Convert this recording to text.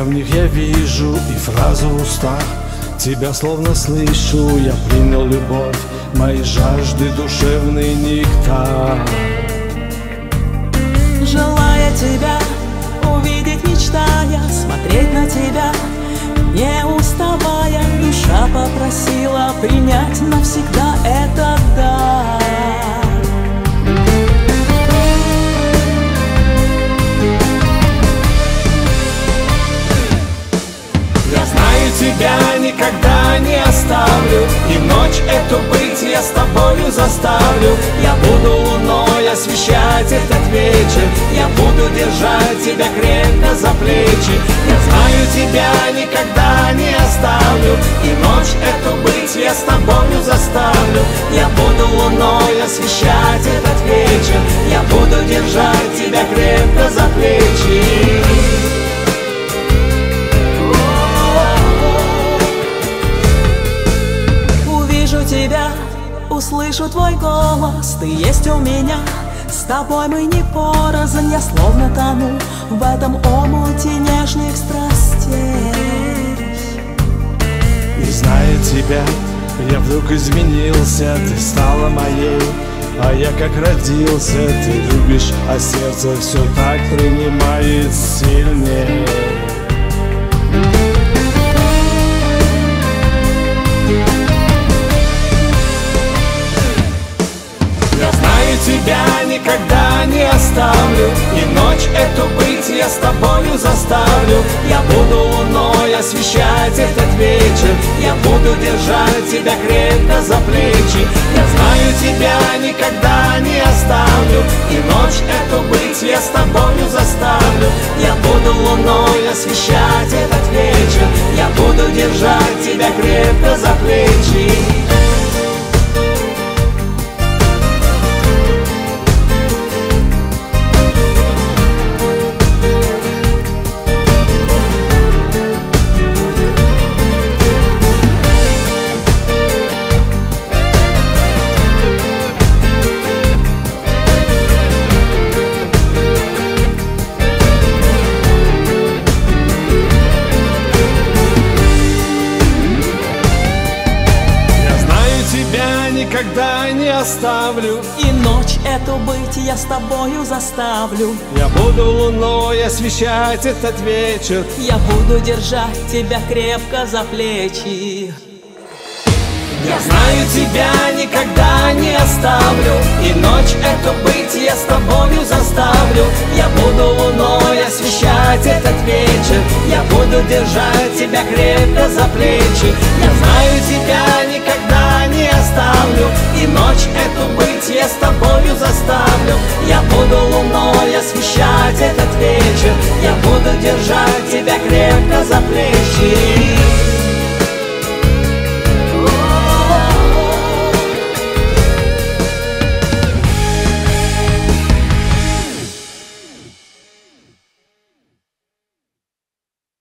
в них я вижу и фразу в устах. Тебя словно слышу, я принял любовь, мои жажды душевный нектар. Желая тебя увидеть, мечтая, смотреть на тебя, не уставая, душа попросила принять навсегда этот дар. Я знаю, тебя никогда не оставлю, и ночь эту быть я с тобою заставлю. Я буду луной освещать этот вечер, я буду держать тебя крепко за плечи. Я знаю, тебя никогда не оставлю, и ночь эту быть я с тобою заставлю. Я буду луной освещать этот вечер, я буду держать тебя крепко за плечи. Тебя, услышу твой голос, ты есть у меня. С тобой мы не порознь, я словно тону в этом омуте нежных страстей. И зная тебя, я вдруг изменился, ты стала моей, а я как родился. Ты любишь, а сердце все так принимает сильнее. Тебя никогда не оставлю, и ночь эту быть я с тобою заставлю. Я буду луной освещать этот вечер, я буду держать тебя крепко за плечи. Я знаю, тебя никогда не оставлю, и ночь эту быть я с тобою заставлю. Я буду луной освещать этот вечер, я буду держать тебя крепко за плечи. Никогда не оставлю, и ночь эту быть я с тобою заставлю. Я буду луной освещать этот вечер, я буду держать тебя крепко за плечи. Я знаю, тебя никогда не оставлю, и ночь эту быть я с тобою заставлю. Я буду луной освещать этот вечер, я буду держать тебя крепко за плечи. Я знаю, тебя никогда не оставлю, и ночь эту быть я с тобою заставлю. Я буду луной освещать этот вечер,